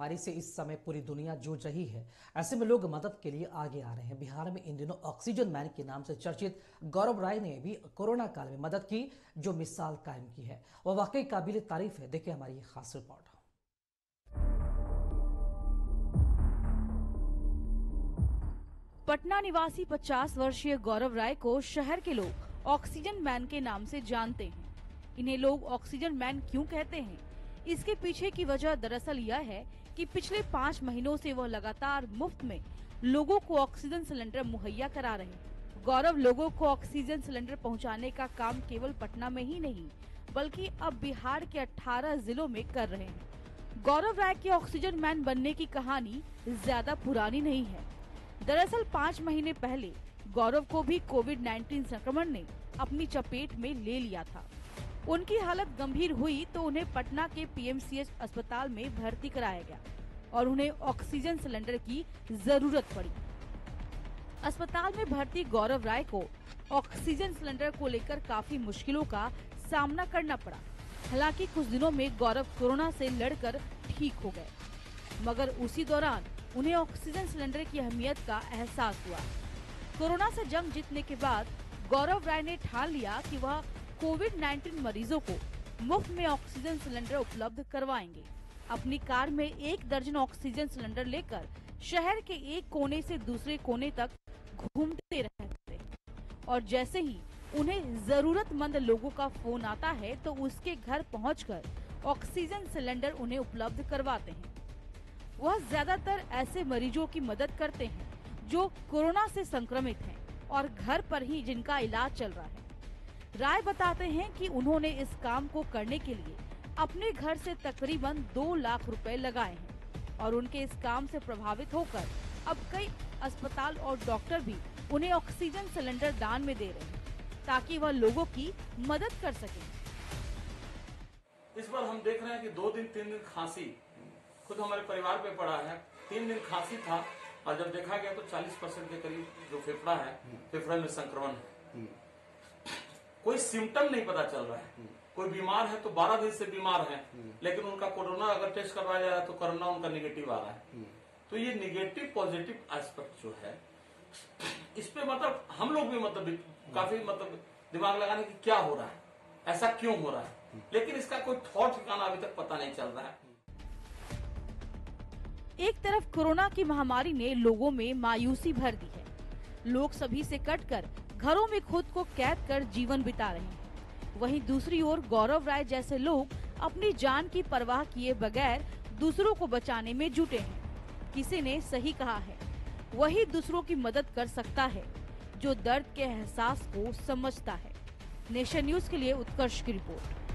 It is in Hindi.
बीमारी से इस समय पूरी दुनिया जूझ रही है। ऐसे में लोग मदद के लिए आगे आ रहे हैं। बिहार में इन दिनों ऑक्सीजन मैन के नाम से चर्चित गौरव राय ने भी कोरोना काल में मदद की, जो मिसाल कायम की है। वह वाकई काबिल तारीफ है। देखिए हमारी ये खास रिपोर्ट। पटना निवासी 50 वर्षीय गौरव राय को शहर के लोग ऑक्सीजन मैन के नाम से जानते हैं। इन्हें लोग ऑक्सीजन मैन क्यों कहते हैं? इसके पीछे की वजह दरअसल यह है कि पिछले 5 महीनों से वह लगातार मुफ्त में लोगों को ऑक्सीजन सिलेंडर मुहैया करा रहे हैं। गौरव लोगों को ऑक्सीजन सिलेंडर पहुंचाने का काम केवल पटना में ही नहीं, बल्कि अब बिहार के 18 जिलों में कर रहे हैं। गौरव राय के ऑक्सीजन मैन बनने की कहानी ज्यादा पुरानी नहीं है। दरअसल 5 महीने पहले गौरव को भी कोविड-19 संक्रमण ने अपनी चपेट में ले लिया था। उनकी हालत गंभीर हुई तो उन्हें पटना के पीएमसीएच अस्पताल में भर्ती कराया गया और उन्हें ऑक्सीजन सिलेंडर की जरूरत पड़ी। अस्पताल में भर्ती गौरव राय को ऑक्सीजन सिलेंडर को लेकर काफी मुश्किलों का सामना करना पड़ा। हालांकि कुछ दिनों में गौरव कोरोना से लड़कर ठीक हो गए, मगर उसी दौरान उन्हें ऑक्सीजन सिलेंडर की अहमियत का एहसास हुआ। कोरोना से जंग जीतने के बाद गौरव राय ने ठान लिया कि वह कोविड-19 मरीजों को मुफ्त में ऑक्सीजन सिलेंडर उपलब्ध करवाएंगे। अपनी कार में 1 दर्जन ऑक्सीजन सिलेंडर लेकर शहर के एक कोने से दूसरे कोने तक घूमते रहते हैं और जैसे ही उन्हें जरूरतमंद लोगों का फोन आता है तो उसके घर पहुंचकर ऑक्सीजन सिलेंडर उन्हें उपलब्ध करवाते हैं। वह ज्यादातर ऐसे मरीजों की मदद करते हैं जो कोरोना से संक्रमित हैं और घर पर ही जिनका इलाज चल रहा है। राय बताते हैं कि उन्होंने इस काम को करने के लिए अपने घर से तकरीबन 2 लाख रुपए लगाए हैं और उनके इस काम से प्रभावित होकर अब कई अस्पताल और डॉक्टर भी उन्हें ऑक्सीजन सिलेंडर दान में दे रहे हैं ताकि वह लोगों की मदद कर सकें। इस बार हम देख रहे हैं कि 2 दिन 3 दिन खांसी खुद हमारे परिवार पे पड़ा है। 3 दिन खांसी था और जब देखा गया तो 40% के करीब जो फेफड़ा है, फेफड़े में संक्रमण है। कोई सिम्टम नहीं पता चल रहा है। कोई बीमार है तो 12 दिन से बीमार है, लेकिन उनका कोरोना अगर टेस्ट करवाया जा रहा है तो कोरोना उनका निगेटिव आ रहा है। तो ये निगेटिव पॉजिटिव एस्पेक्ट जो है, इस पे मतलब हम लोग भी काफी दिमाग लगाने की क्या हो रहा है, ऐसा क्यों हो रहा है, लेकिन इसका कोई ठौर ठिकाना अभी तक पता नहीं चल रहा है। एक तरफ कोरोना की महामारी ने लोगों में मायूसी भर दी है। लोग सभी से कटकर घरों में खुद को कैद कर जीवन बिता रहे हैं। वहीं दूसरी ओर गौरव राय जैसे लोग अपनी जान की परवाह किए बगैर दूसरों को बचाने में जुटे हैं। किसी ने सही कहा है, वही दूसरों की मदद कर सकता है जो दर्द के एहसास को समझता है। नेशन न्यूज के लिए उत्कर्ष की रिपोर्ट।